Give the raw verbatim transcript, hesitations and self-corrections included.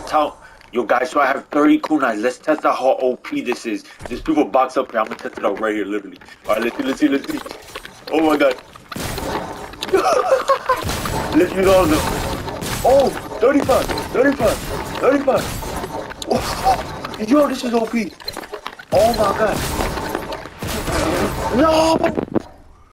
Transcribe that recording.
test how. Yo, guys, so I have thirty kunais. Let's test out how O P this is. There's people box up here. I'm gonna test it out right here, literally. Alright, let's see, let's see, let's see. Oh my god. Let's use all of them. Oh, thirty-five, thirty-five, thirty-five. Oh, yo, this is O P. Oh my god. No!